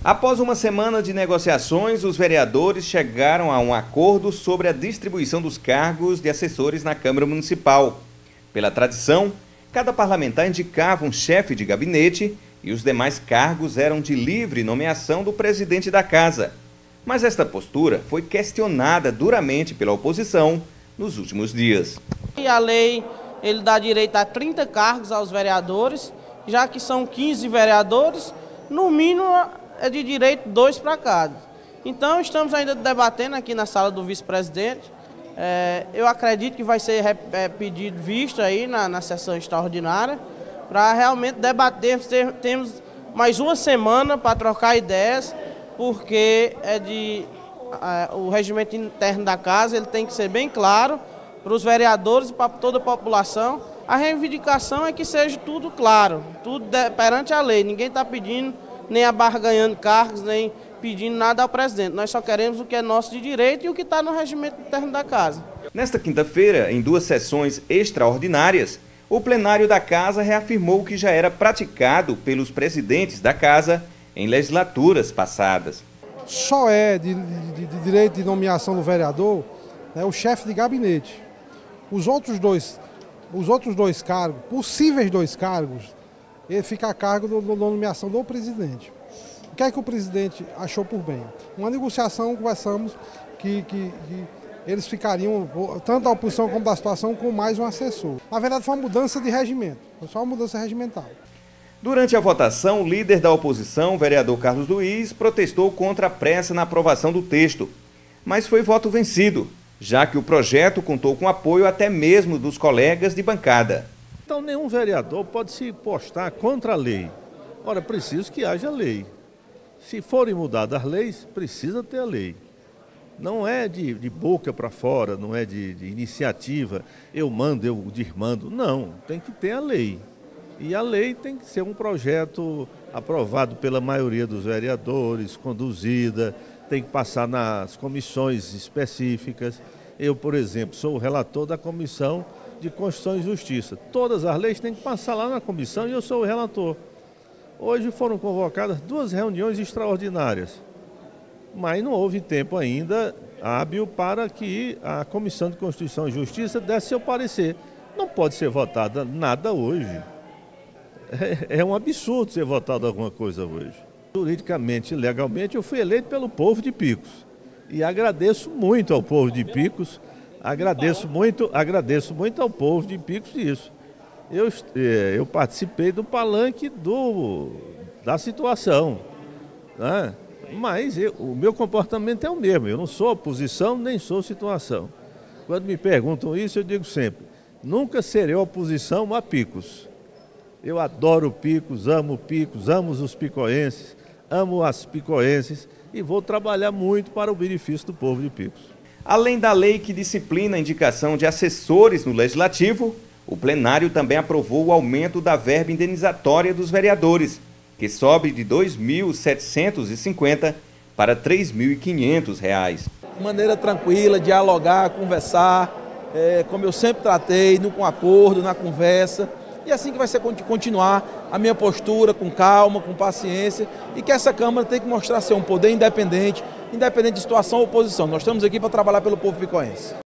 Após uma semana de negociações, os vereadores chegaram a um acordo sobre a distribuição dos cargos de assessores na Câmara Municipal. Pela tradição, cada parlamentar indicava um chefe de gabinete e os demais cargos eram de livre nomeação do presidente da casa. Mas esta postura foi questionada duramente pela oposição nos últimos dias. A lei ele dá direito a 30 cargos aos vereadores, já que são 15 vereadores, no mínimo é de direito 2 para cada. Então estamos ainda debatendo aqui na sala do vice-presidente. Eu acredito que vai ser pedido visto aí na sessão extraordinária para realmente debater. Temos mais uma semana para trocar ideias, porque o regimento interno da casa ele tem que ser bem claro para os vereadores e para toda a população. A reivindicação é que seja tudo claro, tudo perante a lei. Ninguém está pedindo nem abarganhando cargos, nem pedindo nada ao presidente. Nós só queremos o que é nosso de direito e o que está no regimento interno da casa. Nesta quinta-feira, em 2 sessões extraordinárias, o plenário da casa reafirmou o que já era praticado pelos presidentes da casa em legislaturas passadas. Só é de direito de nomeação do vereador o chefe de gabinete. Os outros dois cargos, possíveis 2 cargos, ele fica a cargo da nomeação do presidente. O que é que o presidente achou por bem? Uma negociação, conversamos que eles ficariam, tanto da oposição como da situação, com mais um assessor. Na verdade, foi uma mudança de regimento, foi só uma mudança regimental. Durante a votação, o líder da oposição, o vereador Carlos Luiz, protestou contra a pressa na aprovação do texto, mas foi voto vencido, já que o projeto contou com apoio até mesmo dos colegas de bancada. Então nenhum vereador pode se postar contra a lei. Ora, preciso que haja lei. Se forem mudadas as leis, precisa ter a lei. Não é de boca para fora, não é de iniciativa, eu mando, eu desmando. Não, tem que ter a lei. E a lei tem que ser um projeto aprovado pela maioria dos vereadores, conduzida, tem que passar nas comissões específicas. Eu, por exemplo, sou o relator da Comissão de Constituição e Justiça. Todas as leis têm que passar lá na comissão e eu sou o relator. Hoje foram convocadas 2 reuniões extraordinárias, mas não houve tempo ainda hábil para que a Comissão de Constituição e Justiça desse seu parecer. Não pode ser votada nada hoje. É um absurdo ser votado alguma coisa hoje. Juridicamente e legalmente eu fui eleito pelo povo de Picos e agradeço muito ao povo de Picos, agradeço muito ao povo de Picos disso. Eu participei do palanque da situação, né? Mas o meu comportamento é o mesmo, eu não sou oposição nem sou situação. Quando me perguntam isso eu digo sempre, nunca serei oposição a Picos. Eu adoro Picos, amo os picoenses, amo as picoenses e vou trabalhar muito para o benefício do povo de Picos. Além da lei que disciplina a indicação de assessores no Legislativo, o plenário também aprovou o aumento da verba indenizatória dos vereadores, que sobe de R$ 2.750 para R$ 3.500. Maneira tranquila, dialogar, conversar, como eu sempre tratei, com acordo, na conversa. E assim que vai ser continuar a minha postura, com calma, com paciência, e que essa Câmara tem que mostrar ser um poder independente de situação ou oposição. Nós estamos aqui para trabalhar pelo povo picoense.